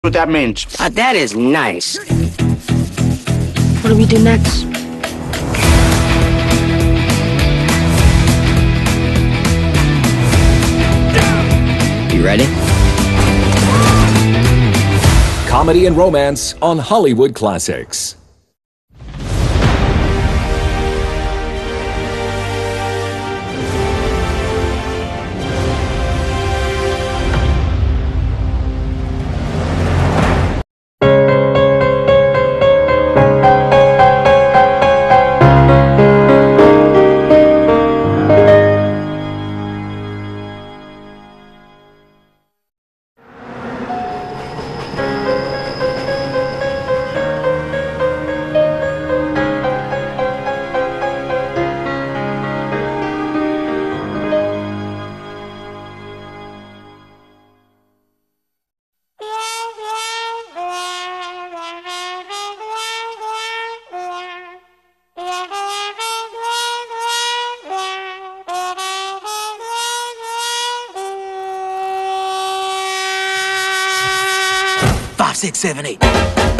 what that means. That is nice. What do we do next? You ready? Comedy and romance on Hollywood Classics. Five, six, seven, eight.